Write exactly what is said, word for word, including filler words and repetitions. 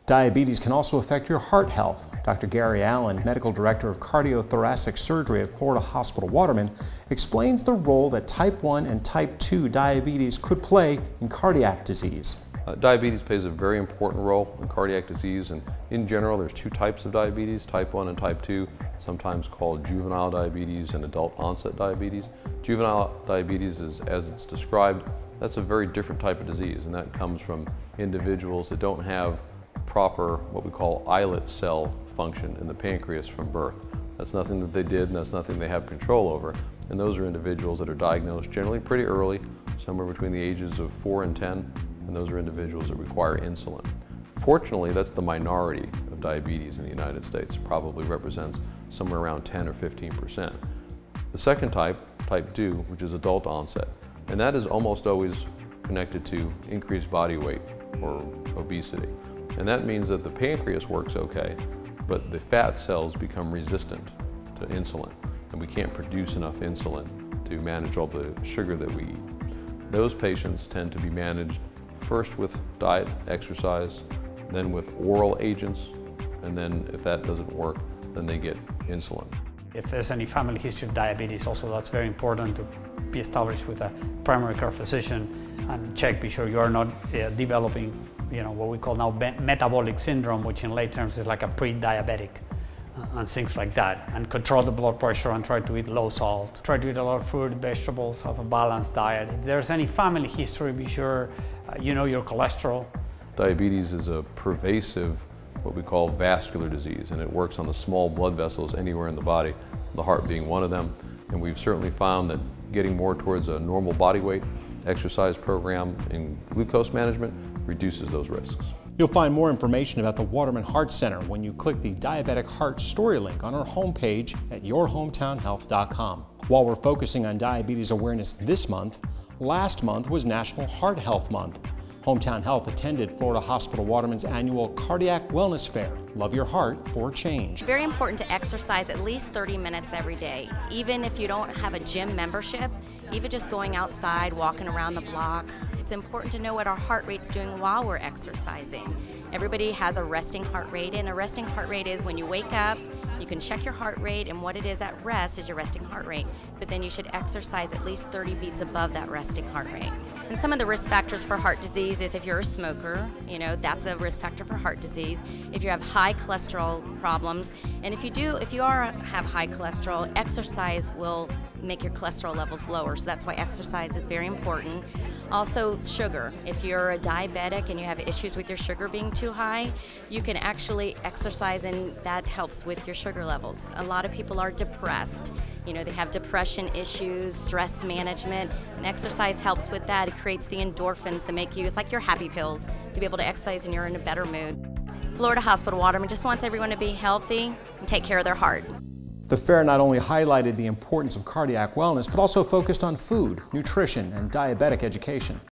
Diabetes can also affect your heart health. Doctor Gary Allen, Medical Director of Cardiothoracic Surgery at Florida Hospital Waterman, explains the role that type one and type two diabetes could play in cardiac disease. Uh, diabetes plays a very important role in cardiac disease, and in general there's two types of diabetes, type one and type two, sometimes called juvenile diabetes and adult onset diabetes. Juvenile diabetes is, as it's described, that's a very different type of disease, and that comes from individuals that don't have proper, what we call islet cell function in the pancreas from birth. That's nothing that they did, and that's nothing they have control over. And those are individuals that are diagnosed generally pretty early, somewhere between the ages of four and ten, and those are individuals that require insulin. Fortunately, that's the minority of diabetes in the United States. Probably represents somewhere around ten or fifteen percent. The second type, type two, which is adult onset, and that is almost always connected to increased body weight or obesity. And that means that the pancreas works okay, but the fat cells become resistant to insulin, and we can't produce enough insulin to manage all the sugar that we eat. Those patients tend to be managed first with diet, exercise, then with oral agents, and then if that doesn't work, then they get insulin. If there's any family history of diabetes, also that's very important to be established with a primary care physician and check, be sure you are not uh, developing you know, what we call now metabolic syndrome, which in lay terms is like a pre-diabetic uh, and things like that. And control the blood pressure and try to eat low salt. Try to eat a lot of fruit, vegetables, have a balanced diet. If there's any family history, be sure uh, you know your cholesterol. Diabetes is a pervasive, what we call vascular disease, and it works on the small blood vessels anywhere in the body, the heart being one of them. And we've certainly found that getting more towards a normal body weight, exercise program, and glucose management reduces those risks. You'll find more information about the Waterman Heart Center when you click the Diabetic Heart Story link on our homepage at your hometown health dot com. While we're focusing on diabetes awareness this month, last month was National Heart Health Month. Hometown Health attended Florida Hospital Waterman's annual Cardiac Wellness Fair, Love Your Heart for Change. Very important to exercise at least thirty minutes every day. Even if you don't have a gym membership, even just going outside, walking around the block. It's important to know what our heart rate's doing while we're exercising. Everybody has a resting heart rate, and a resting heart rate is when you wake up, you can check your heart rate, and what it is at rest is your resting heart rate. But then you should exercise at least thirty beats above that resting heart rate. And some of the risk factors for heart disease is if you're a smoker, you know, that's a risk factor for heart disease. If you have high cholesterol problems, and if you do, if you are have high cholesterol, exercise will make your cholesterol levels lower, so that's why exercise is very important. Also, sugar. If you're a diabetic and you have issues with your sugar being too high, you can actually exercise, and that helps with your sugar levels. A lot of people are depressed. You know, they have depression issues, stress management, and exercise helps with that. It creates the endorphins that make you, it's like your happy pills, to be able to exercise and you're in a better mood. Florida Hospital Waterman just wants everyone to be healthy and take care of their heart. The fair not only highlighted the importance of cardiac wellness, but also focused on food, nutrition, and diabetic education.